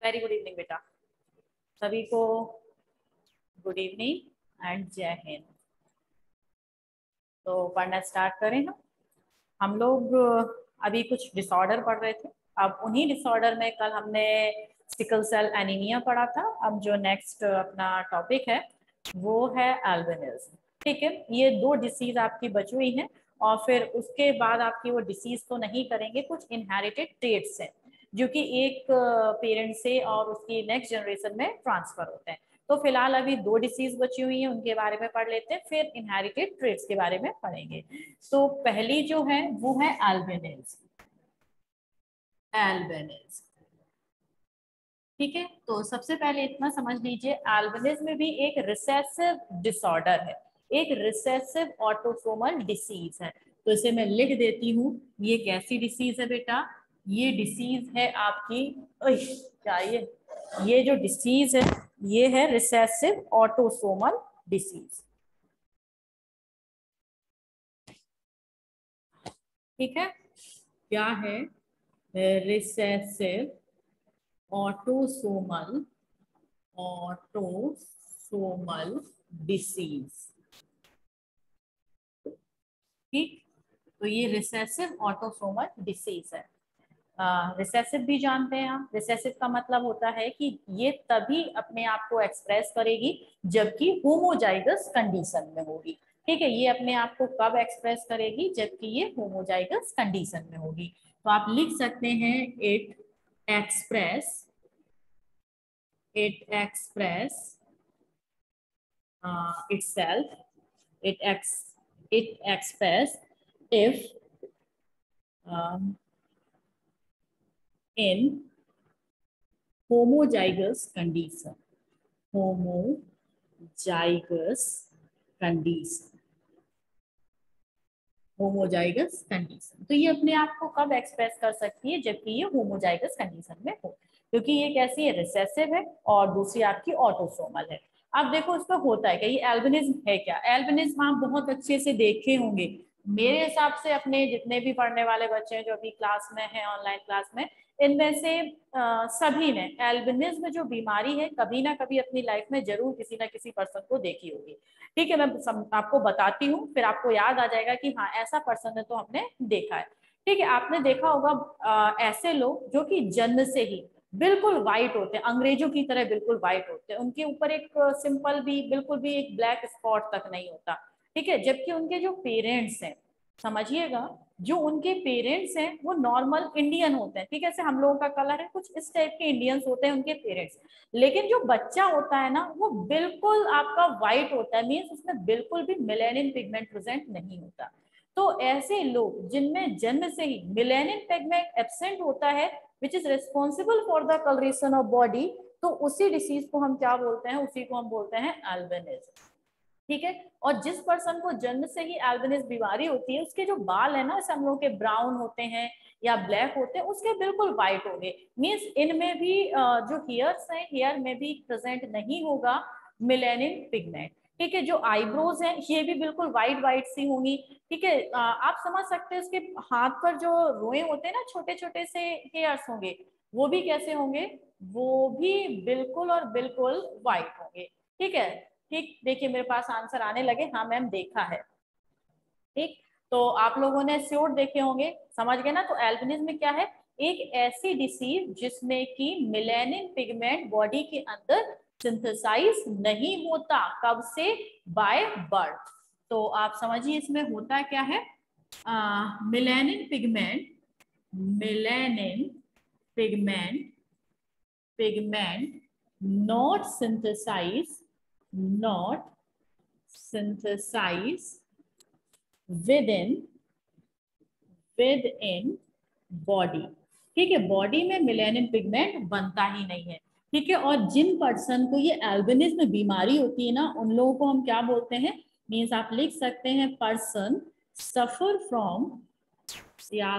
Very good evening बेटा, सभी को गुड इवनिंग एंड जय हिंद। तो पढ़ना स्टार्ट करें। हम लोग अभी कुछ डिसऑर्डर पढ़ रहे थे। अब उन्हीं डिसऑर्डर में कल हमने सिकल सेल एनीमिया पढ़ा था। अब जो नेक्स्ट अपना टॉपिक है वो है एल्बिनिज्म। ठीक है, ये दो डिसीज आपकी बची हुई हैं और फिर उसके बाद आपकी वो डिसीज तो नहीं करेंगे, कुछ इनहेरिटेड ट्रेट्स हैं जो कि एक पेरेंट से और उसकी नेक्स्ट जनरेशन में ट्रांसफर होते हैं। तो फिलहाल अभी दो डिसीज बची हुई हैं, उनके बारे में पढ़ लेते हैं, फिर इनहेरिटेड ट्रेट्स के बारे में पढ़ेंगे। तो पहली जो है वो है एल्बिनिज्म। एल्बिनिज्म, ठीक है। तो सबसे पहले इतना समझ लीजिए, एल्बिनिज्म भी एक रिसेसिव डिसऑर्डर है, एक रिसेसिव ऑटोसोमल डिसीज है। तो इसे मैं लिख देती हूँ, ये कैसी डिसीज है बेटा, ये डिसीज है आपकी, क्या ये जो डिसीज है ये है रिसेसिव ऑटोसोमल डिसीज। ठीक है, क्या है, रिसेसिव ऑटोसोमल ऑटोसोमल डिसीज। ठीक, तो ये रिसेसिव ऑटोसोमल डिसीज है। रिसेसिव भी जानते हैं हम, रिसेसिव का मतलब होता है कि ये तभी अपने आप को एक्सप्रेस करेगी जबकि होमोजाइगस कंडीशन में होगी। ठीक है, ये अपने आप को कब एक्सप्रेस करेगी, जबकि ये होमोजाइगस कंडीशन में होगी। तो आप लिख सकते हैं it express itself, it express if in homozygous condition, homozygous condition, homozygous condition. तो ये अपने आप को कब एक्सप्रेस कर सकती है, जबकि ये होमोजाइगस कंडीशन में हो, क्योंकि ये कैसी है, रिसेसिव है और दूसरी आपकी ऑटोसोमल है। अब देखो इसमें होता है क्या, ये एल्बिनिज्म है क्या। एल्बिनिज्म आप बहुत अच्छे से देखे होंगे, मेरे हिसाब से अपने जितने भी पढ़ने वाले बच्चे हैं जो अभी क्लास में हैं, ऑनलाइन क्लास में, इनमें से सभी ने एल्बिनिज्म जो बीमारी है कभी ना कभी अपनी लाइफ में जरूर किसी ना किसी पर्सन को देखी होगी। ठीक है, मैं आपको बताती हूँ, फिर आपको याद आ जाएगा कि हाँ ऐसा पर्सन है तो हमने देखा है। ठीक है, आपने देखा होगा ऐसे लोग जो कि जन्म से ही बिल्कुल व्हाइट होते हैं, अंग्रेजों की तरह बिल्कुल व्हाइट होते हैं, उनके ऊपर एक सिंपल भी बिल्कुल भी एक ब्लैक स्पॉट तक नहीं होता। ठीक है, जबकि उनके जो पेरेंट्स हैं, समझिएगा, जो उनके पेरेंट्स हैं वो नॉर्मल इंडियन होते हैं। ठीक है, जैसे हम लोगों का कलर है, कुछ इस टाइप के इंडियंस होते हैं उनके पेरेंट्स, लेकिन जो बच्चा होता है ना वो बिल्कुल आपका व्हाइट होता है, मीन्स उसमें बिल्कुल भी मेलानिन पिगमेंट प्रेजेंट नहीं होता। तो ऐसे लोग जिनमें जन्म से ही मेलानिन पिगमेंट एब्सेंट होता है, which is responsible for the coloration of body, तो उसी डिसीज को हम क्या बोलते हैं, उसी को हम बोलते हैं एल्बिनिज्म। ठीक है, और जिस पर्सन को जन्म से ही एल्बिनिज्म बीमारी होती है, उसके जो बाल है ना, जैसे हम लोग के ब्राउन होते हैं या ब्लैक होते हैं, उसके बिल्कुल व्हाइट होंगे। मीन्स इनमें भी जो हेयर्स हैं, हेयर में भी प्रेजेंट नहीं होगा मेलानिन पिगमेंट। ठीक है, जो आईब्रोज हैं ये भी बिल्कुल व्हाइट व्हाइट सी होंगी। ठीक है, आप समझ सकते हैं उसके हाथ पर जो रोए होते हैं ना, छोटे छोटे से हेयर्स होंगे, वो भी कैसे होंगे, वो भी बिल्कुल और बिल्कुल व्हाइट होंगे। ठीक है, ठीक, देखिए मेरे पास आंसर आने लगे, हाँ मैम देखा है। ठीक, तो आप लोगों ने श्योर देखे होंगे, समझ गए ना। तो एल्बिनिज्म में क्या है, एक ऐसी डिसीज जिसमें कि मेलानिन पिगमेंट बॉडी के अंदर सिंथेसाइज नहीं होता, कब से, बाय बर्थ। तो आप समझिए इसमें होता क्या है, melanin pigment, melanin pigment, pigment not synthesize, not synthesize within body. ठीक है, बॉडी में मेलानिन पिगमेंट बनता ही नहीं है। ठीक है, और जिन पर्सन को ये एल्बिनिज्म बीमारी होती है ना, उन लोगों को हम क्या बोलते हैं, मीन्स आप लिख सकते हैं पर्सन सफर फ्रॉम या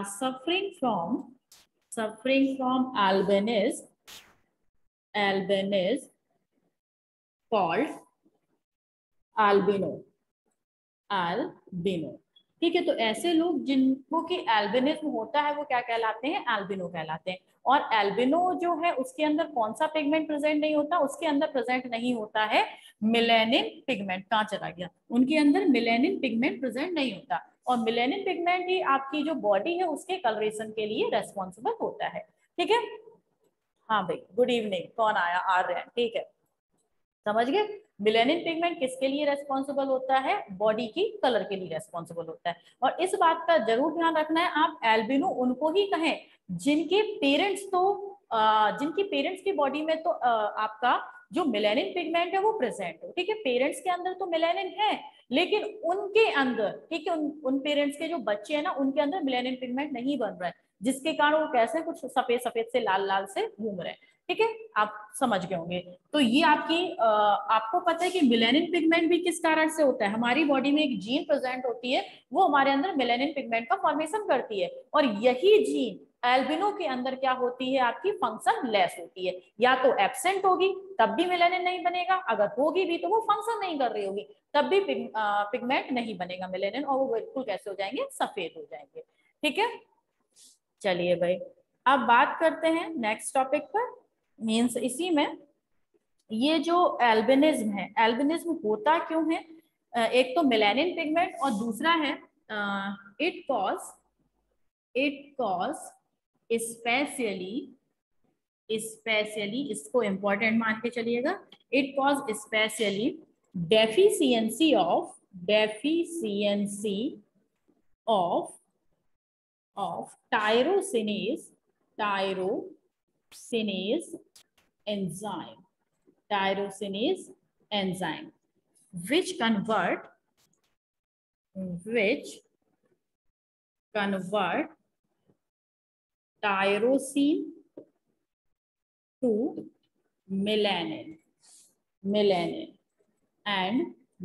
suffering from albinism, albinism called albino, albino. ठीक है, तो ऐसे लोग जिनको की एल्बिनिज्म होता है वो क्या कहलाते हैं, एल्बिनो कहलाते हैं। और एल्बिनो जो है उसके अंदर कौन सा पिगमेंट प्रेजेंट नहीं होता, उसके अंदर प्रेजेंट नहीं होता है मिलेनिन पिगमेंट। कहाँ चला गया, उनके अंदर मिलेनिन पिगमेंट प्रेजेंट नहीं होता। और मिलेनिन पिगमेंट ही आपकी जो बॉडी है उसके कलरेशन के लिए रेस्पॉन्सिबल होता है। ठीक है, हाँ भाई, गुड इवनिंग, कौन आया, आ रहे हैं, ठीक है, समझ गए। मिलेनिन पिगमेंट किसके लिए रेस्पॉन्सिबल होता है, बॉडी की कलर के लिए रेस्पॉन्सिबल होता है। और इस बात का जरूर ध्यान रखना है, आप एल्बिनो उनको ही कहें जिनके पेरेंट्स तो जिनकी पेरेंट्स की बॉडी में तो आपका जो मिलेनिन पिगमेंट है वो प्रेजेंट हो। ठीक है, पेरेंट्स के अंदर तो मिलेनिन है, लेकिन उनके अंदर, ठीक है, उन पेरेंट्स के जो बच्चे हैं ना उनके अंदर मिलेनिन पिगमेंट नहीं बन रहा है, जिसके कारण वो कैसे कुछ सफेद सफेद से लाल लाल से घूम रहे हैं। ठीक है, आप समझ गए होंगे। तो ये आपकी आपको पता है कि मिलेनिन पिगमेंट भी किस कारण से होता है, हमारी बॉडी में एक जीन प्रेजेंट होती है, वो हमारे अंदर मिलेनिन पिगमेंट का फॉर्मेशन करती है। और यही जीन एल्बिनो के अंदर क्या होती है, आपकी फंक्शन लेस होती है, या तो एब्सेंट होगी तब भी मेलानिन नहीं बनेगा, अगर होगी भी तो वो फंक्शन नहीं कर रही होगी तब भी पिगमेंट नहीं बनेगा मेलानिन, और वो बिल्कुल कैसे हो जाएंगे, सफेद हो जाएंगे। ठीक है, चलिए भाई, अब बात करते हैं नेक्स्ट टॉपिक पर। मीन्स इसी में ये जो एल्बिनिज्म है, एल्बिनिज्म होता क्यों है, एक तो मेलानिन पिगमेंट और दूसरा है इट कॉज स्पेशली इसको इंपॉर्टेंट मान के चलिएगा, it cause specially deficiency of tyrosinase enzyme which convert tyrosine to melanin and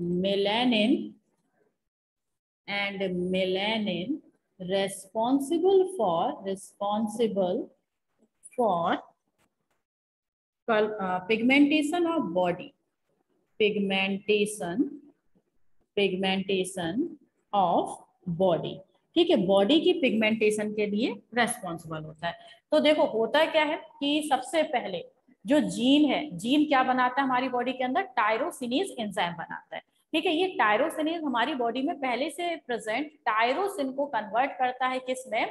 melanin responsible for pigmentation of body, pigmentation of body। ठीक है, बॉडी की पिगमेंटेशन के लिए रेस्पॉन्सिबल होता है। तो देखो होता क्या है कि सबसे पहले जो जीन है, जीन क्या बनाता है हमारी बॉडी के अंदर, टायरोसिनेज एंजाइम बनाता है। ठीक है, ये टायरोसिनेज हमारी बॉडी में पहले से प्रेजेंट टायरोसिन को कन्वर्ट करता है किसमें,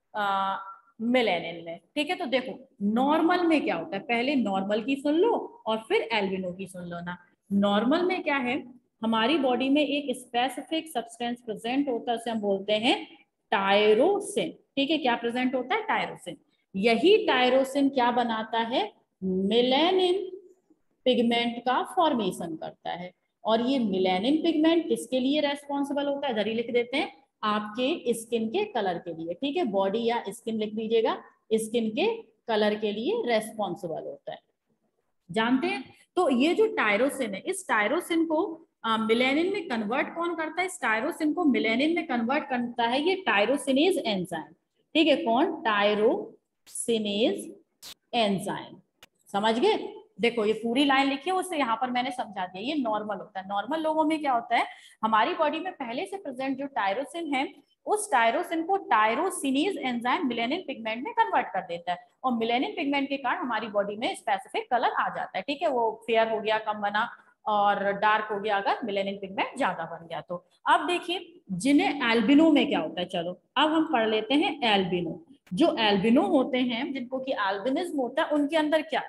मेलानिन में। ठीक है, तो देखो नॉर्मल में क्या होता है, पहले नॉर्मल की सुन लो और फिर एल्बिनो की सुन लो ना। नॉर्मल में क्या है, हमारी बॉडी में एक स्पेसिफिक सब्सटेंस प्रेजेंट होता है, उसे हम बोलते हैं टायरोसिन। ठीक है, क्या प्रेजेंट होता है, टायरोसिन। यही टायरोसिन क्या बनाता है, मेलानिन पिगमेंट का फॉर्मेशन करता है। और ये मेलानिन पिगमेंट किसके लिए रेस्पॉन्सिबल होता है, इधर ही लिख देते हैं, आपके स्किन के कलर के लिए। ठीक है, बॉडी या स्किन लिख दीजिएगा, स्किन के कलर के लिए रेस्पॉन्सिबल होता है, जानते हैं। तो ये जो टायरोसिन है, इस टायरोसिन को मेलानिन में कन्वर्ट कौन करता है, इस टायरोसिन को मेलानिन में कन्वर्ट करता है ये टायरोसिनेज एंजाइम। ठीक है, कौन, टायरोसिनेज एंजाइम। समझ गए, देखो ये पूरी लाइन लिखी है, उससे यहाँ पर मैंने समझा दिया। ये नॉर्मल होता है, नॉर्मल लोगों में क्या होता है, हमारी बॉडी में पहले से प्रेजेंट जो टायरोसिन है, उस टायरोसिन को टायरोसिनेज एंजाइम मेलानिन पिगमेंट में कन्वर्ट कर देता है, और मेलानिन पिगमेंट के कारण हमारी बॉडी में स्पेसिफिक कलर आ जाता है। ठीक है, वो फेयर हो गया, कम बना, और डार्क हो गया अगर मेलानिन पिगमेंट ज्यादा बन गया तो। अब देखिए जिन्हें एल्बिनो में क्या होता है, चलो अब हम पढ़ लेते हैं एल्बिनो। जो एल्बिनो होते हैं, जिनको की एल्बिनिज्म होता है, उनके अंदर क्या,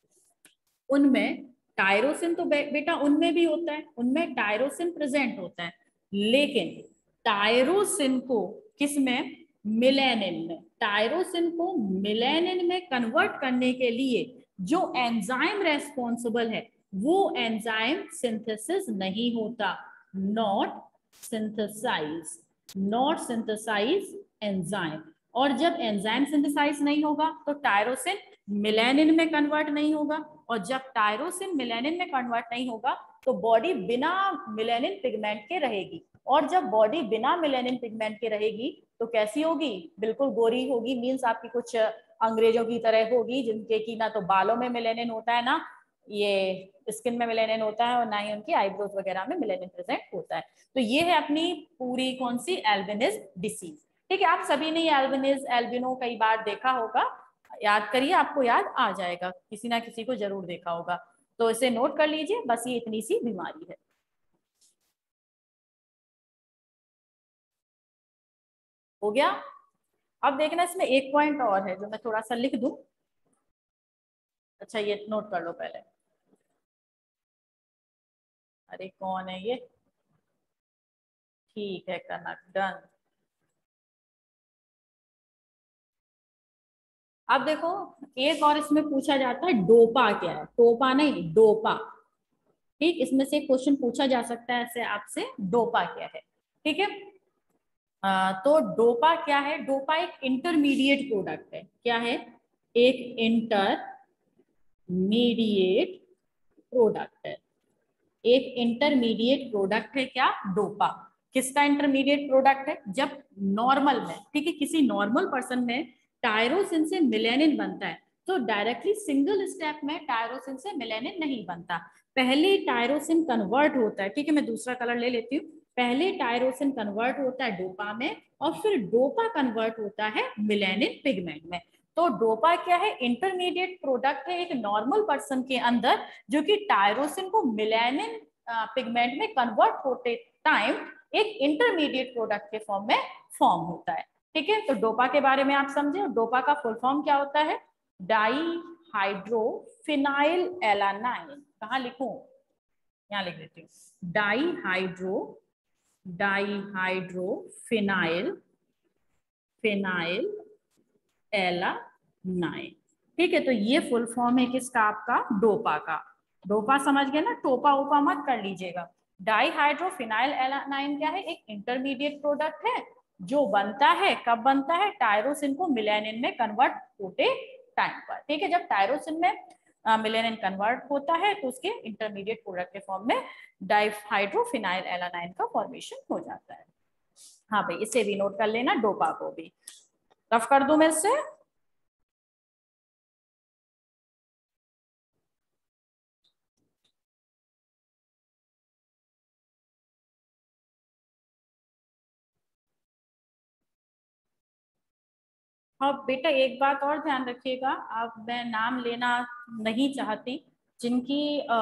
उनमें टायरोसिन तो बेटा उनमें भी होता है, उनमें टायरोसिन प्रेजेंट होता है, लेकिन टायरोसिन को किसमें, मेलानिन में। टायरोसिन को मेलानिन में कन्वर्ट करने के लिए जो एंजाइम रेस्पॉन्सिबल है, वो एंजाइम सिंथेसिस नहीं होता, नॉट सिंथेसाइज एंजाइम। और जब एंजाइम सिंथेसाइज नहीं होगा तो टायरोसिन मेलानिन में कन्वर्ट नहीं होगा, और जब टायरोसिन मेलानिन में कन्वर्ट नहीं होगा तो बॉडी बिना मेलानिन पिगमेंट के रहेगी। और जब बॉडी बिना मेलानिन पिगमेंट के रहेगी तो कैसी होगी, बिल्कुल गोरी होगी, मीन्स आपकी कुछ अंग्रेजों की तरह होगी, जिनके की ना तो बालों में मेलानिन होता है ना ये स्किन में मेलेनिन होता है और ना ही उनकी आईब्रोज वगैरह में मेलेनिन प्रेजेंट होता है। तो ये है अपनी पूरी कौन सी, एल्बिनिज्म डिसीज। ठीक है, आप सभी ने ये एल्बिनिज एल्बिनो कई बार देखा होगा, याद करिए, आपको याद आ जाएगा, किसी ना किसी को जरूर देखा होगा, तो इसे नोट कर लीजिए। बस ये इतनी सी बीमारी है। हो गया। अब देखना इसमें एक पॉइंट और है जो मैं थोड़ा सा लिख दूं। अच्छा, ये नोट कर लो पहले। अरे कौन है ये, ठीक है कनक, डन। अब देखो, एक और इसमें पूछा जाता है डोपा क्या है, टोपा नहीं, डोपा। ठीक, इसमें से क्वेश्चन पूछा जा सकता है ऐसे आपसे, डोपा क्या है। ठीक है, तो डोपा क्या है, डोपा एक इंटरमीडिएट प्रोडक्ट है। क्या है, एक इंटरमीडिएट प्रोडक्ट है। एक इंटरमीडिएट प्रोडक्ट है क्या, डोपा। किसका इंटरमीडिएट प्रोडक्ट है, जब नॉर्मल में, ठीक है, किसी नॉर्मल पर्सन में टायरोसिन से मिलेनिन बनता है, तो डायरेक्टली सिंगल स्टेप में टायरोसिन से मिलेनिन नहीं बनता। पहले टायरोसिन कन्वर्ट होता है, ठीक है, मैं दूसरा कलर ले लेती हूँ। पहले टायरोसिन कन्वर्ट होता है डोपा में, और फिर डोपा कन्वर्ट होता है मिलेनिन पिगमेंट में। तो डोपा क्या है, इंटरमीडिएट प्रोडक्ट है एक नॉर्मल पर्सन के अंदर, जो कि टायरोसिन को मिलेनिन पिगमेंट में कन्वर्ट होते टाइम एक इंटरमीडिएट प्रोडक्ट के फॉर्म में फॉर्म होता है। ठीक है, तो डोपा के बारे में आप समझे। डोपा का फुल फॉर्म क्या होता है, डाई हाइड्रो फिनाइल एलानाइन। कहाँ लिखूं, यहाँ लिख देती हूँ, di hydro phenyl phenylalanine. ठीक है, तो ये फुल फॉर्म है किसका, आपका डोपा का। डोपा समझ गए ना, टोपा ओपा मत कर लीजिएगा। डाईहाइड्रोफिनाइल एलानाइन क्या है, एक इंटरमीडिएट प्रोडक्ट है जो बनता है, कब बनता है, टायरोसिन को मिलेनिन में कन्वर्ट होते टाइम पर। ठीक है, जब टायरोसिन में मिलेनिन कन्वर्ट होता है तो उसके इंटरमीडिएट प्रोडक्ट के फॉर्म में डाईहाइड्रोफिनाइल एलानाइन का फॉर्मेशन हो जाता है। हाँ भाई, इसे भी नोट कर लेना, डोपा को भी। रफ कर दूं मैं इससे। और बेटा एक बात और ध्यान रखिएगा, अब मैं नाम लेना नहीं चाहती, जिनकी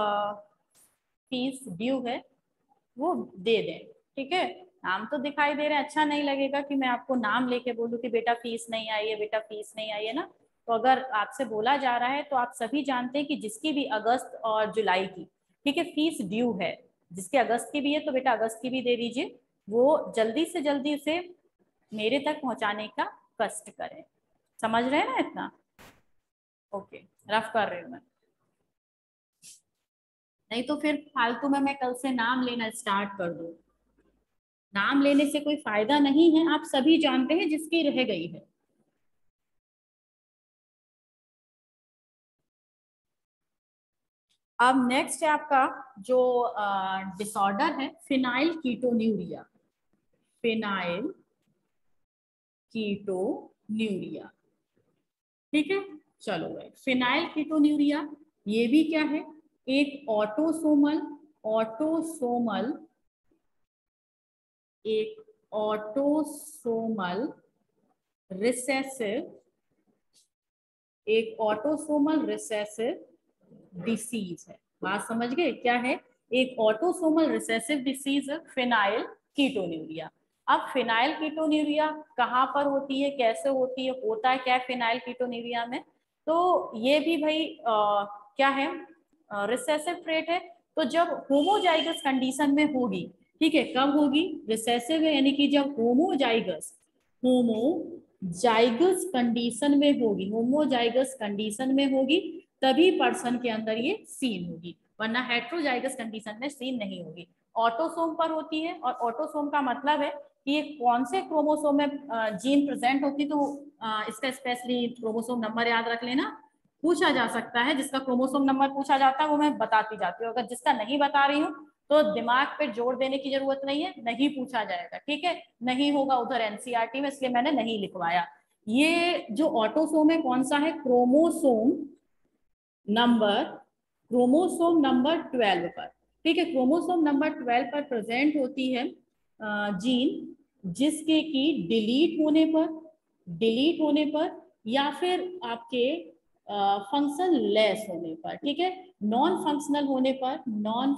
फीस ड्यू है वो दे दें। ठीक है, नाम तो दिखाई दे रहे हैं, अच्छा नहीं लगेगा कि मैं आपको नाम लेके बोलूं कि बेटा फीस नहीं आई है, बेटा फीस नहीं आई है ना। तो अगर आपसे बोला जा रहा है, तो आप सभी जानते हैं कि जिसकी भी अगस्त और जुलाई की, ठीक है, फीस ड्यू है, जिसके अगस्त की भी है तो बेटा अगस्त की भी दे दीजिए। वो जल्दी से जल्दी उसे मेरे तक पहुंचाने का कष्ट करें। समझ रहे हैं ना इतना। ओके, रफ कर रही हूँ मैं, नहीं तो फिर फालतू में मैं कल से नाम लेना स्टार्ट कर दूँ। नाम लेने से कोई फायदा नहीं है, आप सभी जानते हैं जिसकी रह गई है। अब नेक्स्ट है आपका जो डिसऑर्डर है, फिनाइल कीटोन्यूरिया। Phenyl ketonuria. ठीक है, चलो भाई, फिनाइल कीटोन्यूरिया ये भी क्या है, एक ऑटोसोमल ऑटोसोमल एक ऑटोसोमल रिसेसिव एक ऑटोसोमल रिसेसिव डिसीज है। बात समझ गए क्या है, एक autosomal recessive disease phenylketonuria. अब फिनाइल कीटोन्यूरिया कहाँ पर होती है, कैसे होती है, होता है क्या है फिनाइल कीटोन्यूरिया में। तो ये भी भाई क्या है, रिसेसिव ट्रेट है। तो जब होमोजाइगस कंडीशन में होगी, ठीक है, कब होगी, रिसेसिव है यानी कि जब होमोजाइगस कंडीशन में होगी, होमोजाइगस कंडीशन में होगी, तभी पर्सन के अंदर ये सीन होगी, वरना हेट्रोजाइगस कंडीशन में सीन नहीं होगी। ऑटोसोम पर होती है, और ऑटोसोम का मतलब है कि ये कौन से क्रोमोसोम में जीन प्रेजेंट होती, तो इसका स्पेशली क्रोमोसोम नंबर याद रख लेना, पूछा जा सकता है। जिसका क्रोमोसोम नंबर पूछा जाता है वो मैं बताती जाती हूँ, अगर जिसका नहीं बता रही हूँ तो दिमाग पे जोर देने की जरूरत नहीं है, नहीं पूछा जाएगा। ठीक है, नहीं होगा उधर एनसीईआरटी में, इसलिए मैंने नहीं लिखवाया। ये जो ऑटोसोम है कौन सा है, क्रोमोसोम नंबर क्रोमोसोम नंबर 12 पर, ठीक है, क्रोमोसोम नंबर 12 पर प्रेजेंट होती है जीन, जिसके की डिलीट होने पर या फिर आपके फंक्शन लेस होने पर, ठीक है, नॉन फंक्शनल होने पर, नॉन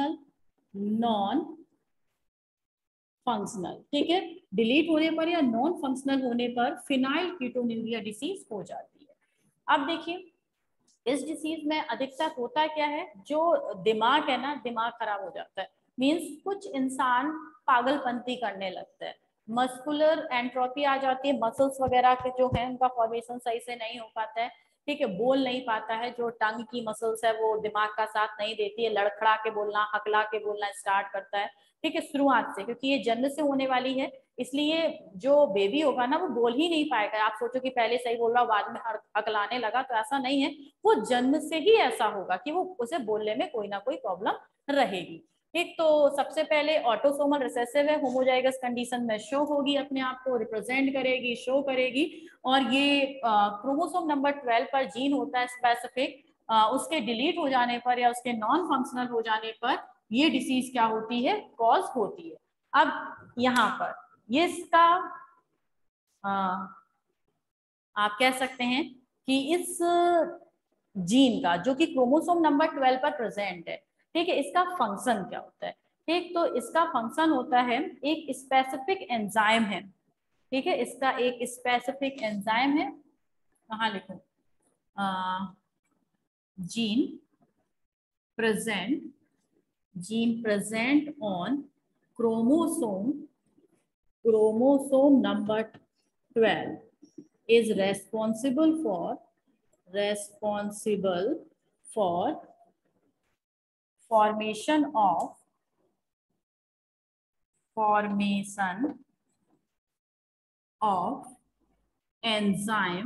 फंक्शनल, ठीक है, डिलीट होने पर या नॉन फंक्शनल होने पर फिनाइल कीटोन्यूरिया डिसीज हो जाती है। अब देखिए इस डिसीज में अधिकतर होता क्या है, जो दिमाग है ना, दिमाग खराब हो जाता है, मींस कुछ इंसान पागलपंती करने लगता है, मस्कुलर एंट्रोपी आ जाती है, मसल्स वगैरह के जो है उनका फॉर्मेशन सही से नहीं हो पाता है, ठीक है, बोल नहीं पाता है, जो टंग की मसल्स है वो दिमाग का साथ नहीं देती है, लड़खड़ा के बोलना, हकला के बोलना स्टार्ट करता है, ठीक है, शुरुआत से, क्योंकि ये जन्म से होने वाली है, इसलिए जो बेबी होगा ना वो बोल ही नहीं पाएगा। आप सोचो कि पहले सही बोल रहा बाद में हकलाने लगा, तो ऐसा नहीं है, वो जन्म से ही ऐसा होगा कि वो उसे बोलने में कोई ना कोई प्रॉब्लम रहेगी। ठीक, तो सबसे पहले ऑटोसोमल रिसेसिव है, होमोजाइगस कंडीशन में शो होगी, अपने आप को रिप्रेजेंट करेगी, शो करेगी, और ये क्रोमोसोम नंबर 12 पर जीन होता है स्पेसिफिक, उसके डिलीट हो जाने पर या उसके नॉन फंक्शनल हो जाने पर ये डिसीज क्या होती है, कॉज होती है। अब यहाँ पर ये इसका आप कह सकते हैं कि इस जीन का जो कि क्रोमोसोम नंबर 12 पर प्रेजेंट है, ठीक है, इसका फंक्शन क्या होता है, ठीक, तो इसका फंक्शन होता है, एक स्पेसिफिक एंजाइम है, ठीक है, इसका एक स्पेसिफिक एंजाइम है, कहाँ लिखूं, gene present on chromosome number 12 is responsible for formation of enzyme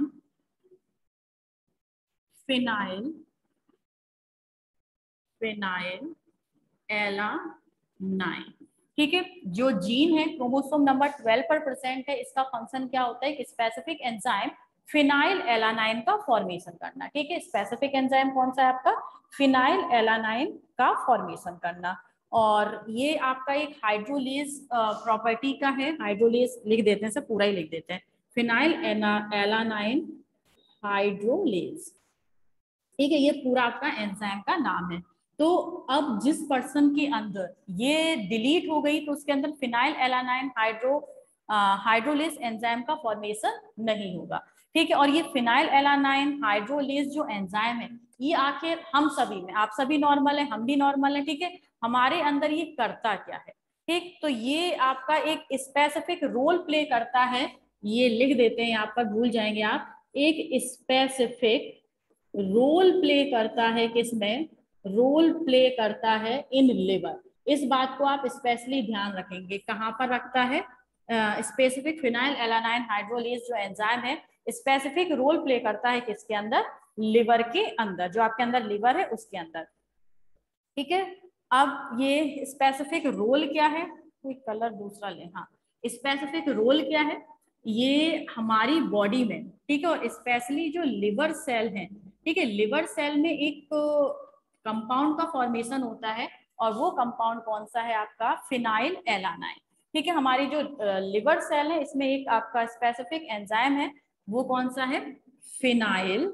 phenylalanine, ठीक है, जो जीन है क्रोमोसोम नंबर 12 पर प्रेजेंट है, इसका फंक्शन क्या होता है, एक स्पेसिफिक एंजाइम फिनाइल एलानाइन का फॉर्मेशन करना, ठीक है, स्पेसिफिक एंजाइम कौन सा है आपका, फिनाइल एलानाइन का फॉर्मेशन करना, और ये आपका एक हाइड्रोलेज प्रॉपर्टी का है, हाइड्रोलेज लिख देते हैं, सब पूरा ही लिख देते हैं, फिनाइल एलानाइन हाइड्रोलेज, ठीक है, ये पूरा आपका एंजाइम का नाम है। तो अब जिस पर्सन के अंदर ये डिलीट हो गई तो उसके अंदर फिनाइल एलानाइन हाइड्रोलेज एंजाइम का फॉर्मेशन नहीं होगा, ठीक है, और ये फिनाइल एलानाइन हाइड्रोलेज जो एंजाइम है ये आखिर हम सभी में, आप सभी नॉर्मल है, हम भी नॉर्मल है, ठीक है, हमारे अंदर ये करता क्या है, ठीक, तो ये आपका एक स्पेसिफिक रोल प्ले करता है, ये लिख देते हैं यहाँ पर, भूल जाएंगे आप, एक स्पेसिफिक रोल प्ले करता है, किसमें, रोल प्ले करता है इन लिवर, इस बात को आप स्पेशली ध्यान रखेंगे, कहाँ पर रखता है, स्पेसिफिक फिनाइल एलानाइन हाइड्रोलेज जो एंजाइम है स्पेसिफिक रोल प्ले करता है किसके अंदर, लिवर के अंदर, जो आपके अंदर लिवर है उसके अंदर, ठीक है। अब ये स्पेसिफिक रोल क्या है, कोई कलर दूसरा ले, हाँ, स्पेसिफिक रोल क्या है, ये हमारी बॉडी में, ठीक है, और स्पेशली जो लिवर सेल है, ठीक है, लिवर सेल में एक कंपाउंड का फॉर्मेशन होता है, और वो कंपाउंड कौन सा है आपका, फिनाइल एलानाइन, ठीक है, हमारी जो लिवर सेल है इसमें एक आपका स्पेसिफिक एंजाइम है, वो कौन सा है, फिनाइल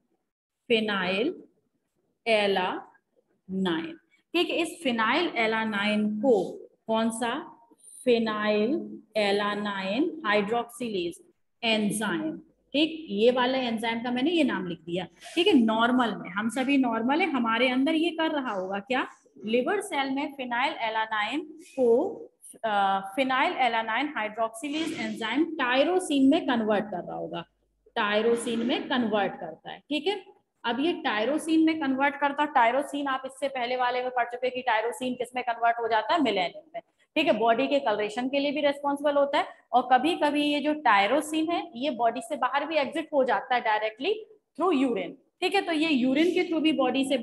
एलानाइन, ठीक है, इस फिनाइल एलानाइन को कौन सा, फिनाइल एलानाइन हाइड्रोक्सिलेज एंजाइम, ठीक, ये वाले एंजाइम का मैंने ये नाम लिख दिया, ठीक है, नॉर्मल में हम सभी नॉर्मल है, हमारे अंदर ये कर रहा होगा क्या, लिवर सेल में फिनाइल एलानाइन को phenylalanine hydroxylase enzyme tyrosine में कन्वर्ट कर रहा होगा, टायरोसिन में कन्वर्ट करता है, ठीक है, अब ये टायरोसिन में कन्वर्ट करता, टायरोसिन आप इससे पहले वाले में पढ़ चुके कि टायरोसिन किसमें कन्वर्ट हो जाता है, मिलेनियम में, ठीक है, बॉडी के कलरेशन के लिए भी रेस्पॉन्सिबल होता है, और कभी कभी ये जो टायरोसिन है ये बॉडी से बाहर भी एग्जिट हो जाता है डायरेक्टली थ्रू यूरिन, ठीक है, तो ये यूरिन के थ्रू भी बॉडी से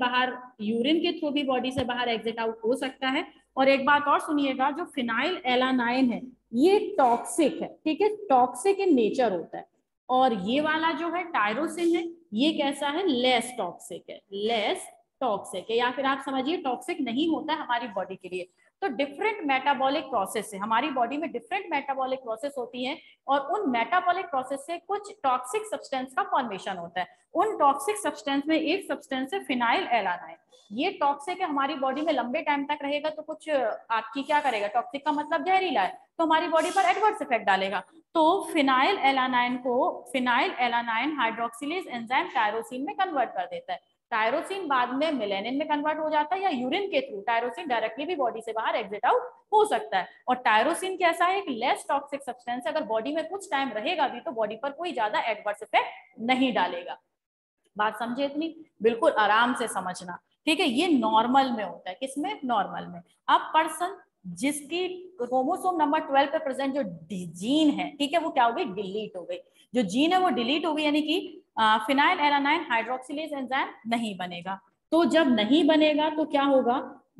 बाहर एग्जिट आउट हो सकता है। और एक बात और सुनिएगा, जो फिनाइल एलानाइन है ये टॉक्सिक है, ठीक है, टॉक्सिक इन नेचर होता है, और ये वाला जो है टायरोसिन है ये कैसा है, लेस टॉक्सिक है, लेस टॉक्सिक है, या फिर आप समझिए टॉक्सिक नहीं होता है हमारी बॉडी के लिए। तो डिफरेंट मेटाबॉलिक प्रोसेस से हमारी बॉडी में डिफरेंट मेटाबॉलिक प्रोसेस होती है, और उन मेटाबॉलिक प्रोसेस से कुछ टॉक्सिक सब्सटेंस का फॉर्मेशन होता है। उन टॉक्सिक सब्सटेंस में एक सब्सटेंस है फिनाइल एलानाइन। ये टॉक्सिक है, हमारी बॉडी में लंबे टाइम तक रहेगा तो कुछ आपकी क्या करेगा, टॉक्सिक का मतलब जहरीला है, तो हमारी बॉडी पर एडवर्स इफेक्ट डालेगा। तो फिनाइल एलानाइन को phenylalanine hydroxylase enzyme tyrosine में कन्वर्ट कर देता है। टायरोसिन बाद में मेलेनिन में कन्वर्ट हो जाता है, या यूरिन के थ्रू टायरोसिन डायरेक्टली भी बॉडी से बाहर एग्जिट आउट हो सकता है। और टायरोसिन कैसा है, एक लेस टॉक्सिक सब्सटेंस है, अगर बॉडी में कुछ टाइम रहेगा भी तो बॉडी पर कोई ज्यादा एडवर्स इफेक्ट नहीं डालेगा। बात समझे इतनी, बिल्कुल आराम से समझना, ठीक है। ये नॉर्मल में होता है, किसमें, नॉर्मल में। अब पर्सन जिसकी क्रोमोसोम नंबर 12 पे प्रेजेंट जो जीन है, ठीक है, वो क्या हो गई, डिलीट हो गई। जो जीन है वो डिलीट हो गई, यानी कि फिनाइल एलानाइन हाइड्रोक्सिलेज एंजाइम नहीं बनेगा। तो जब नहीं बनेगा तो क्या होगा,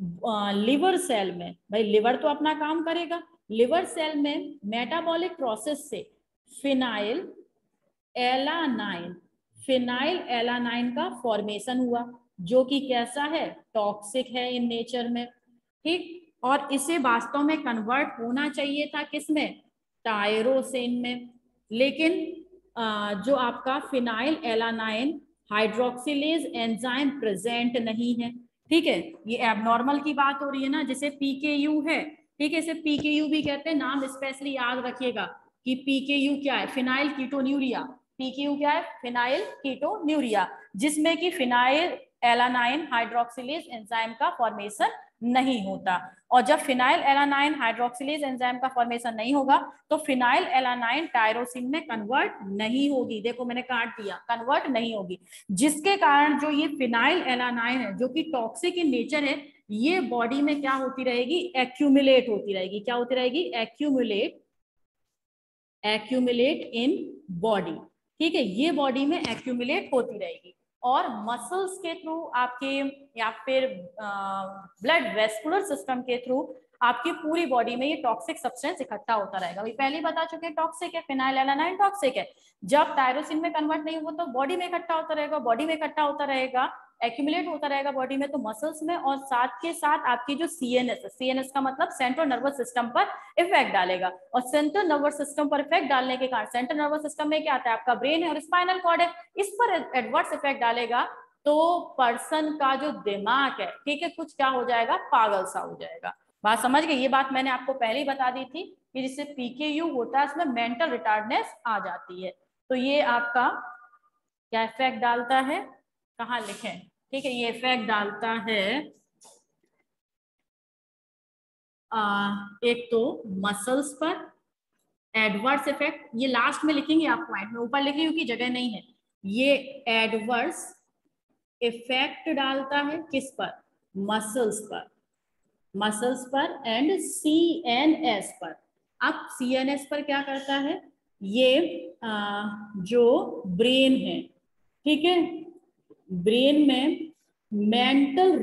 लिवर सेल में, भाई लिवर तो अपना काम करेगा, लिवर सेल में मेटाबॉलिक प्रोसेस से फिनाइल एलानाइन फिनाइल एलानाइन का फॉर्मेशन हुआ, जो कि कैसा है, टॉक्सिक है इन नेचर में, ठीक। और इसे वास्तव में कन्वर्ट होना चाहिए था किसमें, टायरोसिन में। लेकिन जो आपका phenylalanine hydroxylase enzyme present नहीं है, ठीक है। ये एबनॉर्मल की बात हो रही है ना, जैसे पीकेयू है, ठीक है, इसे पीकेयू भी कहते हैं, नाम स्पेशली याद रखिएगा कि पीकेयू क्या है, फिनाइल कीटोन्यूरिया। पीकेयू क्या है, फिनाइल कीटोन्यूरिया, जिसमें कि फिनाइल एलानाइन हाइड्रोक्सिलेज एंजाइम का फॉर्मेशन नहीं होता। और जब फिनाइल एलानाइन हाइड्रोक्सिलेज एंजाइम का फॉर्मेशन नहीं होगा तो फिनाइल एलानाइन टायरोसिन में कन्वर्ट नहीं होगी। देखो मैंने काट दिया, कन्वर्ट नहीं होगी, जिसके कारण जो ये फिनाइल एलानाइन है जो कि टॉक्सिक इन नेचर है, ये बॉडी में क्या होती रहेगी, एक्यूमुलेट होती रहेगी। क्या होती रहेगी, एक्यूमुलेट इन बॉडी, ठीक है, ये बॉडी में एक्यूमुलेट होती रहेगी। और मसल्स के थ्रू आपके, या फिर ब्लड वेस्कुलर सिस्टम के थ्रू आपकी पूरी बॉडी में ये टॉक्सिक सब्सटेंस इकट्ठा होता रहेगा। अभी पहले ही बता चुके हैं टॉक्सिक है, फिनाइल एलानाइन टॉक्सिक है। जब टायरोसिन में कन्वर्ट नहीं हुआ तो बॉडी में इकट्ठा होता रहेगा, बॉडी में इकट्ठा होता रहेगा, एक्यूमुलेट होता रहेगा बॉडी में, तो मसल्स में, और साथ के साथ आपकी जो सीएनएस है, सीएनएस का मतलब सेंट्रल नर्वस सिस्टम पर इफेक्ट डालेगा। और सेंट्रल नर्वस सिस्टम पर इफेक्ट डालने के कारण, सेंट्रल नर्वस सिस्टम में क्या आता है, आपका ब्रेन है और स्पाइनल कॉर्ड है, इस पर एडवर्स इफेक्ट डालेगा। तो पर्सन का जो दिमाग है, ठीक है, कुछ क्या हो जाएगा, पागल सा हो जाएगा। बात समझ गए, ये बात मैंने आपको पहले ही बता दी थी कि जिससे पीकेयू होता है, इसमें मेंटल रिटार्डनेस आ जाती है। तो ये आपका क्या इफेक्ट डालता है, कहाँ लिखें, ठीक है, ये इफेक्ट डालता है एक तो मसल्स पर एडवर्स इफेक्ट, ये लास्ट में लिखेंगे आप पॉइंट में, ऊपर लिखेंगे क्योंकि जगह नहीं है। ये एडवर्स इफेक्ट डालता है किस पर, मसल्स पर एंड सीएनएस पर। अब सीएनएस पर क्या करता है, ये जो ब्रेन है, ठीक है, ब्रेन में मेंटल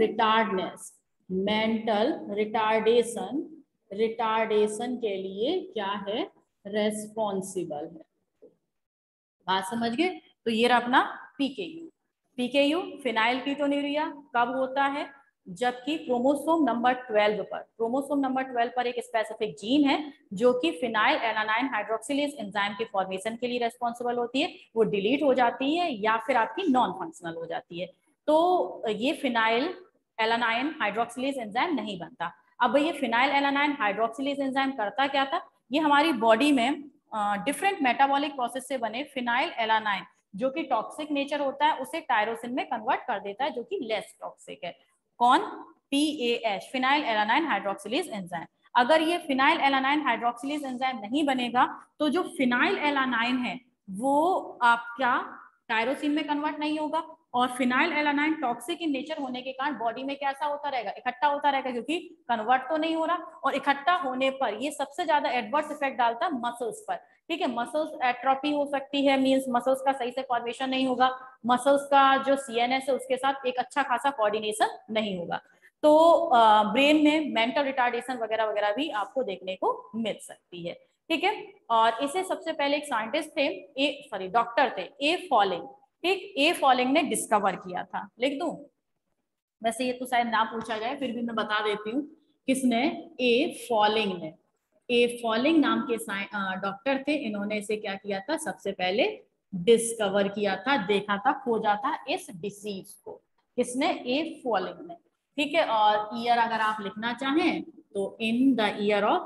रिटार्डेशन के लिए क्या है, रेस्पॉन्सिबल है। बात समझ गए। तो ये रहा अपना पीकेयू फिनाइल कीटोन्यूरिया कब होता है, जबकि क्रोमोसोम नंबर 12 पर एक स्पेसिफिक जीन है जो कि फिनाइल एलानाइन हाइड्रोक्सिलेज एंजाइम के फॉर्मेशन के लिए रेस्पॉन्सिबल होती है, वो डिलीट हो जाती है या फिर आपकी नॉन फंक्शनल हो जाती है। तो ये फिनाइल एलानाइन हाइड्रोक्सिलेज एंजाइम नहीं बनता। अब ये फिनाइल एलानाइन हाइड्रोक्सिलेज एंजाइम करता क्या था, ये हमारी बॉडी में डिफरेंट मेटाबॉलिक प्रोसेस से बने फिनाइल एलानाइन जो कि टॉक्सिक नेचर होता है उसे टायरोसिन में कन्वर्ट कर देता है, जो कि लेस टॉक्सिक है। कौन, PAH, phenylalanine hydroxylase enzyme. अगर ये फिनाइल एलानाइन हाइड्रोक्सिलेज एंजाइम नहीं बनेगा तो जो फिनाइल एलानाइन है वो आपका टायरोसिन में कन्वर्ट नहीं होगा, और phenylalanine toxic in nature होने के कारण बॉडी में कैसा होता रहेगा, इकट्ठा होता रहेगा, क्योंकि कन्वर्ट तो नहीं हो रहा। और इकट्ठा होने पर ये सबसे ज्यादा एडवर्स इफेक्ट डालता है मसल्स पर, ठीक है। मसल्स एट्रोफी हो सकती है, मींस मसल्स का सही से फॉर्मेशन नहीं होगा, मसल्स का जो सीएनएस है उसके साथ एक अच्छा खासा कोऑर्डिनेशन नहीं होगा। तो ब्रेन में मेंटल रिटार्डेशन वगैरह वगैरह भी आपको देखने को मिल सकती है, ठीक है। और इसे सबसे पहले एक साइंटिस्ट थे, डॉक्टर थे, ए फॉलिंग, ठीक, ए फॉलिंग ने डिस्कवर किया था। लिख दूं, वैसे ये तो शायद ना पूछा जाए, फिर भी मैं बता देती हूँ। किसने? ए फॉलिंग ने। ए फॉलिंग नाम के डॉक्टर थे। इन्होंने इसे क्या किया था? सबसे पहले डिस्कवर किया था, देखा था, खोजा था इस डिसीज को। किसने? ए फॉलिंग ने। ठीक है, और ईयर अगर आप लिखना चाहें तो इन द ईयर ऑफ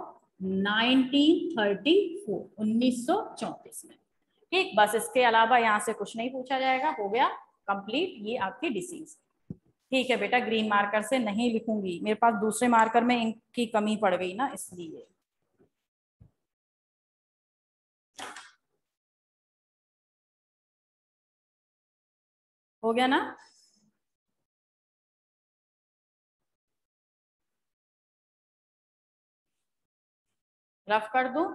1934, 1934 में। ठीक, बस इसके अलावा यहाँ से कुछ नहीं पूछा जाएगा। हो गया कंप्लीट ये आपकी डिसीज। ठीक है बेटा, ग्रीन मार्कर से नहीं लिखूंगी, मेरे पास दूसरे मार्कर में इंक की कमी पड़ गई ना, इसलिए। हो गया ना? रफ कर दूं?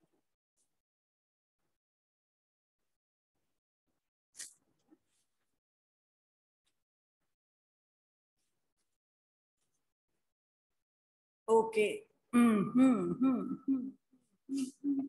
ओके। हम्म।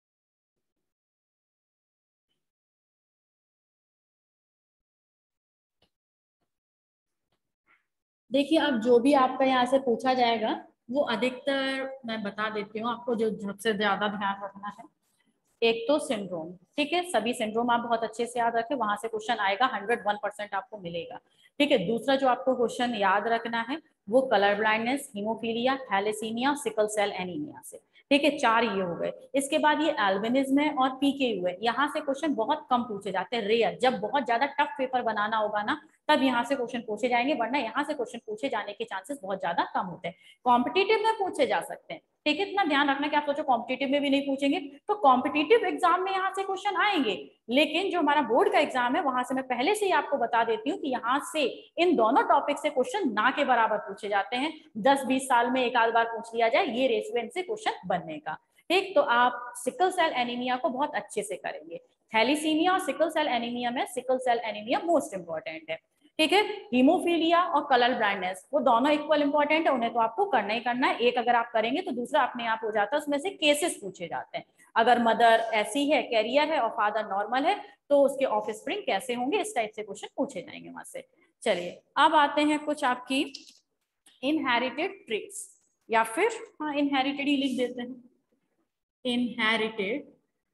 देखिए, अब जो भी आपका यहाँ से पूछा जाएगा वो अधिकतर मैं बता देती हूँ आपको, जो सबसे ज्यादा ध्यान रखना है। एक तो सिंड्रोम, ठीक है, सभी सिंड्रोम आप बहुत अच्छे से याद रखें, वहां से क्वेश्चन आएगा, 101% आपको मिलेगा। ठीक है, दूसरा जो आपको क्वेश्चन याद रखना है वो colour blindness, haemophilia, thalassaemia, sickle cell anaemia से। ठीक है, 4 ये हो गए। इसके बाद ये एल्बिनिज्म है और पीकेयू है। यहाँ से क्वेश्चन बहुत कम पूछे जाते हैं, रेयर। जब बहुत ज्यादा टफ पेपर बनाना होगा ना, तब यहाँ से क्वेश्चन पूछे जाएंगे, वरना यहाँ से क्वेश्चन पूछे जाने के चांसेस बहुत ज्यादा कम होते हैं। कॉम्पिटिटिव में पूछे जा सकते हैं। ठीक है, इतना ध्यान रखना कि आप सोचो कॉम्पिटिटिव में भी नहीं पूछेंगे, तो कॉम्पिटिटिव एग्जाम में यहाँ से क्वेश्चन आएंगे, लेकिन जो हमारा बोर्ड का एग्जाम है वहां से मैं पहले से ही आपको बता देती हूँ कि यहाँ से इन दोनों टॉपिक से क्वेश्चन ना के बराबर पूछे जाते हैं। 10-20 साल में एक आध बार पूछ लिया जाए, ये रेशियो इनसे क्वेश्चन बनने का। ठीक, तो आप सिकल सेल एनीमिया को बहुत अच्छे से करेंगे। थैलीसीमिया और सिकल सेल एनीमिया में sickle cell anaemia most important है। ठीक है, हीमोफीलिया और कलर ब्लाइंडनेस वो दोनों इक्वल इंपॉर्टेंट है, उन्हें तो आपको करना ही करना है। एक अगर आप करेंगे तो दूसरा अपने आप हो जाता है, उसमें से केसेस पूछे जाते हैं। अगर मदर ऐसी है, कैरियर है, और फादर नॉर्मल है, तो उसके ऑफस्प्रिंग कैसे होंगे, इस टाइप से क्वेश्चन पूछे जाएंगे वहां से। चलिए, अब आते हैं कुछ आपकी इनहेरिटेड ट्रेट्स, या फिर हाँ इनहेरिटेड ही लिख देते हैं, इनहेरिटेड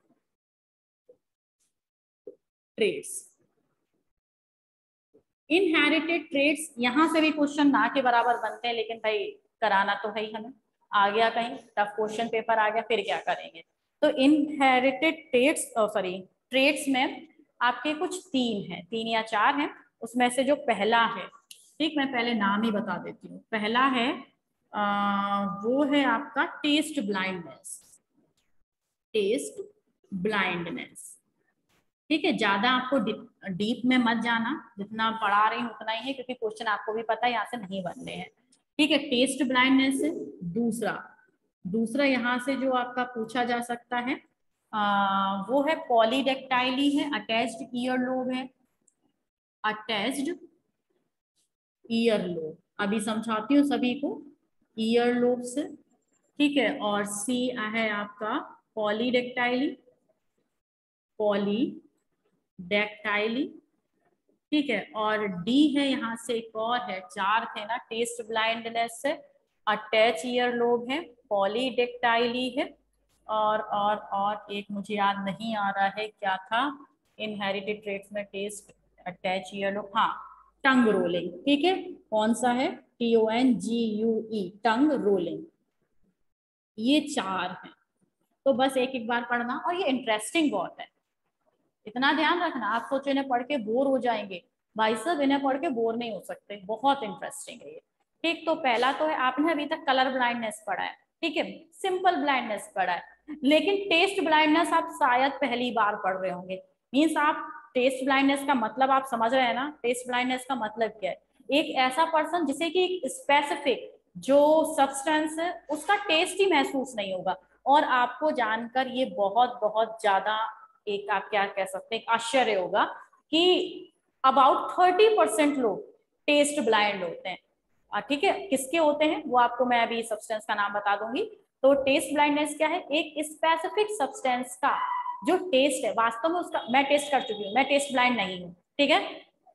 ट्रेट्स। इनहेरिटेड ट्रेट्स यहाँ से भी क्वेश्चन ना के बराबर बनते हैं, लेकिन भाई कराना तो है ही हमें। आ गया कहीं टफ क्वेश्चन पेपर आ गया, फिर क्या करेंगे? तो इनहेरिटेड ट्रेट्स, सॉरी ट्रेट्स में आपके कुछ 3 हैं, 3 या 4 हैं। उसमें से जो पहला है, ठीक, मैं पहले नाम ही बता देती हूँ। पहला है वो है आपका टेस्ट ब्लाइंडनेस। टेस्ट ब्लाइंडनेस, ठीक है, ज्यादा आपको डीप में मत जाना, जितना पढ़ा रही हूँ उतना ही है, क्योंकि क्वेश्चन आपको भी पता है यहाँ से नहीं बनने हैं। ठीक है, टेस्ट ब्लाइंडनेस है। दूसरा दूसरा यहाँ से जो आपका पूछा जा सकता है वो है पॉलीडेक्टाइली है, अटैच्ड ईयर लोब है, अटैच्ड ईयर लोब। अभी समझाती हूँ सभी को ईयर लोब से। ठीक है, और सी है आपका पॉलीडेक्टाइली, पॉलीडेक्टाइली। ठीक है, और डी है यहाँ से, एक और है, 4 थे ना, टेस्ट ब्लाइंडनेस है, अटैच ईयर लोब है, पॉलीडेक्टाइली है, और एक मुझे याद नहीं आ रहा है क्या था इनहेरिटेड ट्रेट्स में, टेस्ट अटैच ईयर लोब, हाँ टंग रोलिंग। ठीक है, कौन सा है? TONGUE, tongue rolling. ये 4 हैं। तो बस एक एक बार पढ़ना, और ये इंटरेस्टिंग बहुत है, इतना ध्यान रखना। आप सोचो इन्हें पढ़ के बोर हो जाएंगे, भाई साहब इन्हें पढ़ के बोर नहीं हो सकते, बहुत इंटरेस्टिंग है ये। ठीक, तो पहला तो है, आपने अभी तक कलर ब्लाइंडनेस पढ़ा है, ठीक है, सिंपल ब्लाइंडनेस पढ़ा है, लेकिन टेस्ट ब्लाइंडनेस आप शायद पहली बार पढ़ रहे होंगे। मीन्स आप टेस्ट ब्लाइंडनेस का मतलब आप समझ रहे हैं ना? टेस्ट ब्लाइंडनेस का मतलब क्या है? एक ऐसा पर्सन जिसे कि स्पेसिफिक जो सब्सटेंस है उसका टेस्ट ही महसूस नहीं होगा। और आपको जानकर ये बहुत बहुत ज्यादा, एक आप क्या कह सकते हैं, आश्चर्य होगा कि अबाउट 30% लोग टेस्ट ब्लाइंड होते हैं। ठीक है, किसके होते हैं वो आपको मैं अभी सब्सटेंस का नाम बता दूंगी। तो टेस्ट ब्लाइंडनेस क्या है? एक स्पेसिफिक सब्सटेंस का जो टेस्ट है, वास्तव में उसका, मैं टेस्ट कर चुकी हूँ, मैं टेस्ट ब्लाइंड नहीं हूँ, ठीक है,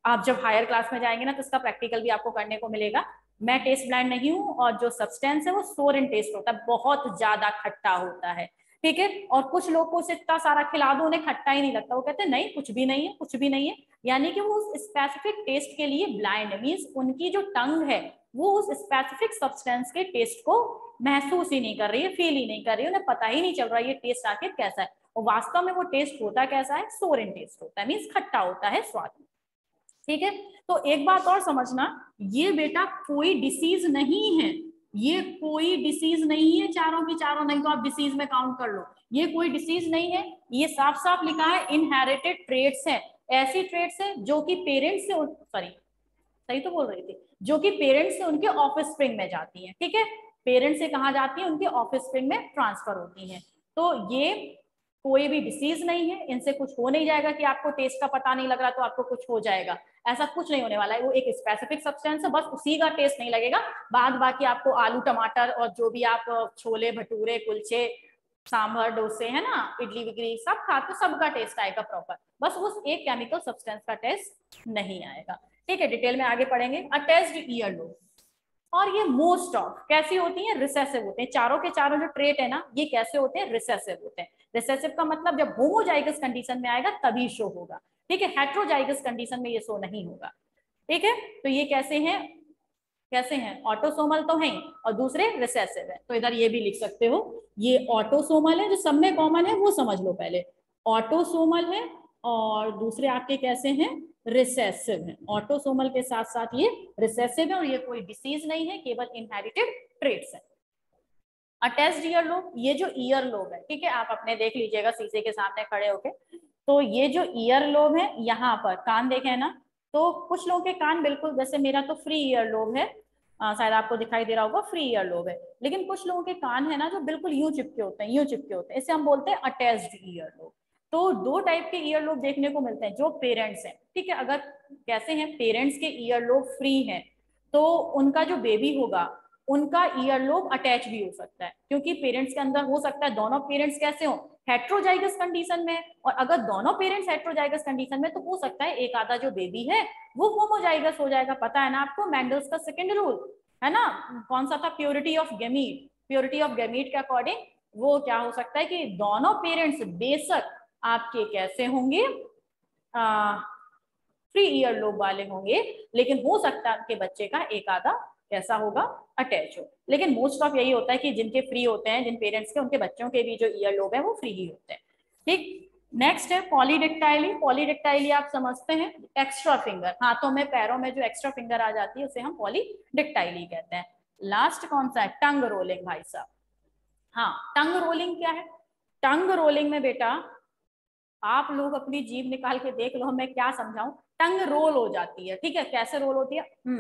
आप जब हायर क्लास में जाएंगे ना तो इसका प्रैक्टिकल भी आपको करने को मिलेगा। मैं टेस्ट ब्लाइंड नहीं हूँ, और जो सब्सटेंस है वो सोर इन टेस्ट होता है, बहुत ज्यादा खट्टा होता है, ठीक है। और कुछ लोग को इतना सारा खिला दो उन्हें खट्टा ही नहीं लगता, वो कहते हैं नहीं कुछ भी नहीं है, कुछ भी नहीं है, यानी कि वो उस स्पेसिफिक टेस्ट के लिए ब्लाइंड है, मीन्स उनकी जो टंग है वो उस स्पेसिफिक सब्सटेंस के टेस्ट को महसूस ही नहीं कर रही है, फील ही नहीं कर रही है, उन्हें पता ही नहीं चल रहा है ये टेस्ट आखिर कैसा है। और वास्तव में वो टेस्ट होता कैसा है, सोर इन टेस्ट होता है, मीन्स खट्टा होता है स्वाद में, ठीक है। तो एक बात और समझना, ये बेटा कोई डिसीज नहीं है, ये कोई डिसीज नहीं है, चारों की चारों, नहीं तो आप डिसीज में काउंट कर लो, ये कोई डिसीज नहीं है, ये साफ साफ लिखा है इनहेरिटेड ट्रेट्स हैं, ऐसी ट्रेट्स हैं जो कि पेरेंट्स से, सॉरी सही तो बोल रही थी, जो कि पेरेंट्स से उनके ऑफिस स्प्रिंग में जाती हैं, ठीक है, पेरेंट्स से कहा जाती है, उनके ऑफिस स्प्रिंग में ट्रांसफर होती हैं। तो ये कोई भी डिसीज नहीं है, इनसे कुछ हो नहीं जाएगा कि आपको टेस्ट का पता नहीं लग रहा तो आपको कुछ हो जाएगा, ऐसा कुछ नहीं होने वाला है, वो एक स्पेसिफिक सब्सटेंस है, बस उसी का टेस्ट नहीं लगेगा, बाद बाकी आपको आलू टमाटर और जो भी आप छोले भटूरे कुलचे सांभर डोसे है ना, इडली विडली सब खाते, सबका टेस्ट आएगा प्रॉपर, बस उस एक केमिकल सब्सटेंस का टेस्ट नहीं आएगा, ठीक है। डिटेल में आगे पढ़ेंगे। अटैच्ड ईयर लोब, और ये मोस्ट ऑफ कैसी होती है, रिसेसिव होते हैं, चारों के चारों जो ट्रेट है ना ये कैसे होते हैं, रिसेसिव होते हैं। रिसेसिव का मतलब जब होमोजाइगस कंडीशन में आएगा तभी शो होगा, ठीक है, हेट्रोजाइगस कंडीशन में ये शो नहीं होगा, ठीक है। तो ये कैसे हैं, कैसे हैं, ऑटोसोमल तो हैं और दूसरे रिसेसिव है, तो इधर ये भी लिख सकते हो, ये ऑटोसोमल है, जो सब में कॉमन है वो समझ लो पहले, ऑटोसोमल है, और दूसरे आपके कैसे हैं, रिसेसिव है, ऑटोसोमल के साथ साथ ये रिसेसिव है, और ये कोई डिसीज नहीं है, केवल इनहेरिटेड ट्रेट्स है। अटैच्ड ईयर लोब, ये जो ईयर लोब है, ठीक है, आप अपने देख लीजिएगा शीशे के सामने खड़े होके, तो ये जो ईयर लोब है यहाँ पर कान देखे ना, तो कुछ लोगों के कान बिल्कुल, जैसे मेरा तो फ्री ईयर लोब है, शायद आपको दिखाई दे रहा होगा, फ्री ईयर लोब है, लेकिन कुछ लोगों के कान है ना जो बिल्कुल यूं चिपके होते हैं, यूं चिपके होते हैं, इसे हम बोलते हैं अटैच्ड ईयर लोब। तो दो टाइप के ईयर लोब देखने को मिलते हैं, जो पेरेंट्स हैं, ठीक है, अगर कैसे हैं, पेरेंट्स के ईयर लोब फ्री है तो उनका जो बेबी होगा उनका ईयर लोब अटैच भी हो सकता है, क्योंकि पेरेंट्स के अंदर हो सकता है दोनों पेरेंट्स कैसे हो, हेट्रोजाइगस कंडीशन में, और अगर दोनों पेरेंट्स हेट्रोजाइगस कंडीशन में तो हो सकता है एक आधा जो बेबी है वो होमोजाइगस हो जाएगा, पता है ना आपको मेंडल्स का सेकंड रूल है ना, कौन सा था, purity of gamete, purity of gamete के अकॉर्डिंग वो क्या हो सकता है कि दोनों पेरेंट्स बेशक आपके कैसे होंगे, फ्री ईयर लोब वाले होंगे, लेकिन हो सकता है आपके बच्चे का एक आधा कैसा होगा, अटैच हो, लेकिन मोस्ट ऑफ यही होता है कि जिनके फ्री होते हैं, जिन पेरेंट्स के, उनके बच्चों के भी जो ईयर लोब है वो फ्री ही होते हैं, ठीक। नेक्स्ट है पॉलीडेक्टाइली, पॉलीडेक्टाइली आप समझते हैं, एक्स्ट्रा फिंगर, हाथों में पैरों में जो एक्स्ट्रा फिंगर आ जाती है उसे हम पॉलीडेक्टाइली कहते हैं। लास्ट कौन सा है, टंग रोलिंग भाई साहब, हाँ टंग रोलिंग क्या है, टंग रोलिंग में बेटा आप लोग अपनी जीभ निकाल के देख लो, मैं क्या समझाऊं, टंग रोल हो जाती है, ठीक है, कैसे रोल होती है,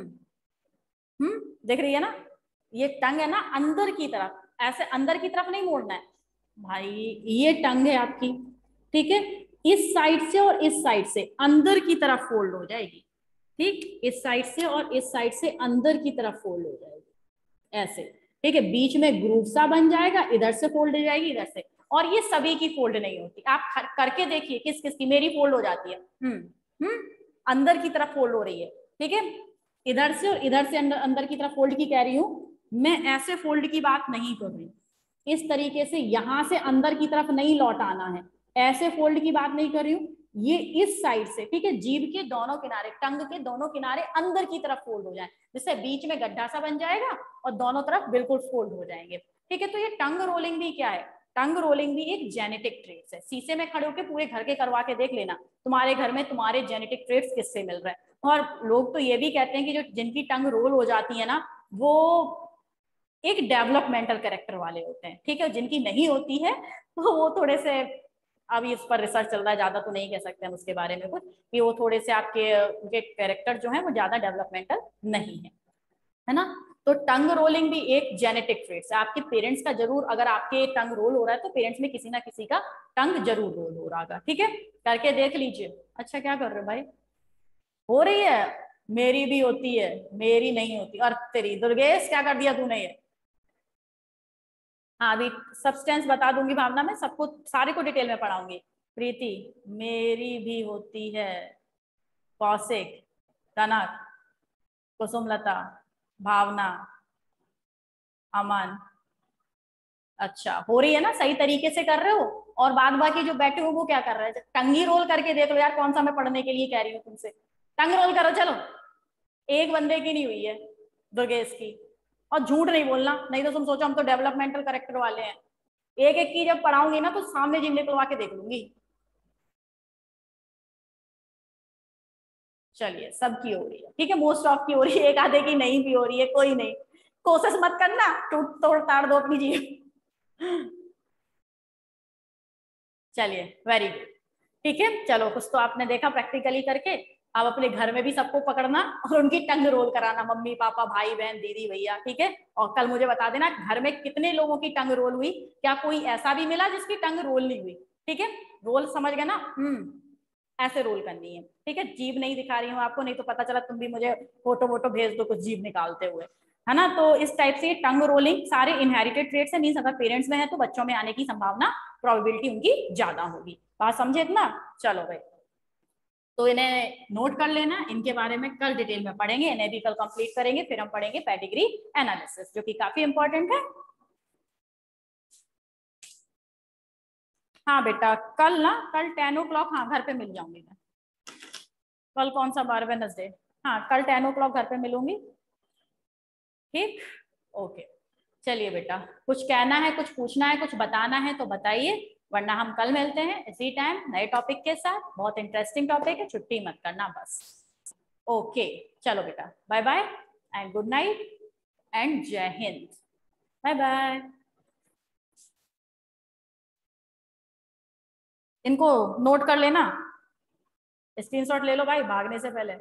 देख रही है ना, ये टंग है ना अंदर की तरफ, ऐसे अंदर की तरफ नहीं मोड़ना है भाई, ये टंग है आपकी, ठीक है, इस साइड से और इस साइड से अंदर की तरफ फोल्ड हो जाएगी, ठीक, इस साइड से और इस साइड से अंदर की तरफ फोल्ड हो जाएगी ऐसे, ठीक है, बीच में ग्रूव सा बन जाएगा, इधर से फोल्ड हो जाएगी इधर से, और ये सभी की फोल्ड नहीं होती, आप करके देखिए किस किस की, मेरी फोल्ड हो जाती है, अंदर की तरफ फोल्ड हो रही है, ठीक है, इधर से और इधर से अंदर, अंदर की तरफ फोल्ड की कह रही हूं मैं, ऐसे फोल्ड की बात नहीं कर रही, इस तरीके से यहां से अंदर की तरफ नहीं लौट आना है, ऐसे फोल्ड की बात नहीं कर रही हूँ, ये इस साइड से, ठीक है, जीभ के दोनों किनारे, टंग के दोनों किनारे अंदर की तरफ फोल्ड हो जाए, जिससे बीच में गड्ढा सा बन जाएगा और दोनों तरफ बिल्कुल फोल्ड हो जाएंगे, ठीक है। तो ये टंग रोलिंग भी क्या है, टंग रोलिंग भी एक जेनेटिक ट्रेट्स है, शीशे में खड़े होकर पूरे घर के करवा के देख लेना, तुम्हारे घर में तुम्हारे जेनेटिक ट्रेट्स किससे मिल रहे हैं, और लोग तो ये भी कहते हैं कि जो जिनकी टंग रोल हो जाती है ना वो एक डेवलपमेंटल कैरेक्टर वाले होते हैं, ठीक है, जिनकी नहीं होती है तो वो थोड़े से, अभी इस पर रिसर्च चल रहा है, ज्यादा तो नहीं कह सकते हम उसके बारे में कुछ, कि वो थोड़े से आपके उनके कैरेक्टर जो है वो ज्यादा डेवलपमेंटल नहीं है ना। तो टंग रोलिंग भी एक जेनेटिक ट्रेट्स है, आपके पेरेंट्स का जरूर, अगर आपके टंग रोल हो रहा है तो पेरेंट्स में किसी ना किसी का टंग जरूर रोल हो रहा होगा, ठीक है, करके देख लीजिए। अच्छा क्या कर रहे हो भाई, हो रही है, मेरी भी होती है, मेरी नहीं होती, और तेरी दुर्गेश क्या कर दिया तूने ये, हाँ अभी सब्सटेंस बता दूंगी भावना में, सबको सारे को डिटेल में पढ़ाऊंगी, प्रीति मेरी भी होती है, कौशिक कनक, कुसुमलता, भावना, अमन। अच्छा, हो रही है ना, सही तरीके से कर रहे हो। और बाद बाकी जो बैठे हो वो क्या कर रहे हैं? टंगी रोल करके देख लो यार, कौन सा मैं पढ़ने के लिए कह रही हूँ तुमसे। टंग रोल करो चलो। एक बंदे की नहीं हुई है, दुर्गेश की। और झूठ नहीं बोलना, नहीं तो तुम सोचो हम तो डेवलपमेंटल करेक्टर वाले हैं। एक एक की जब पढ़ाऊंगी ना तो सामने जिम निकलवा के देख लूंगी। चलिए, सबकी हो रही है, ठीक है, मोस्ट ऑफ की हो रही है, एक आधे की नहीं भी हो रही है, कोई नहीं। कोशिश मत करना, टूट तोड़ ताड़ दो अपनी जीव। चलिए, वेरी गुड। ठीक है, चलो कुछ तो आपने देखा प्रैक्टिकली करके। अब अपने घर में भी सबको पकड़ना और उनकी टंग रोल कराना, मम्मी पापा भाई बहन दीदी भैया, ठीक है। और कल मुझे बता देना घर में कितने लोगों की टंग रोल हुई, क्या कोई ऐसा भी मिला जिसकी टंग रोल नहीं हुई। ठीक है, रोल समझ गए ना? ऐसे रोल करनी है, ठीक है। जीभ नहीं दिखा रही हूँ आपको, नहीं तो पता चला तुम भी मुझे फोटो वोटो भेज दो कुछ जीभ निकालते हुए, है ना। तो इस टाइप से टंग रोलिंग सारे इनहेरिटेड ट्रेट्स है, मीन्स अगर पेरेंट्स में है तो बच्चों में आने की संभावना, प्रोबेबिलिटी उनकी ज्यादा होगी। बात समझे इतना? चलो भाई, तो इन्हें नोट कर लेना, इनके बारे में कल डिटेल में पढ़ेंगे, इन्हें भी कल कंप्लीट करेंगे, फिर हम पढ़ेंगे पेडिग्री एनालिसिस, जो कि काफी इंपॉर्टेंट है। हाँ बेटा, कल ना, कल 10 o'clock, हाँ घर पे मिल जाऊंगी मैं। कल कौन सा बार? वेडनेसडे। हाँ, कल 10 o'clock घर पे मिलूंगी। ठीक, ओके। चलिए बेटा, कुछ कहना है, कुछ पूछना है, कुछ बताना है तो बताइए, वरना हम कल मिलते हैं इसी टाइम नए टॉपिक के साथ। बहुत इंटरेस्टिंग टॉपिक है, छुट्टी मत करना बस। ओके, चलो बेटा, bye bye and good night and जय हिंद। Bye bye. इनको नोट कर लेना, स्क्रीनशॉट ले लो भाई भागने से पहले।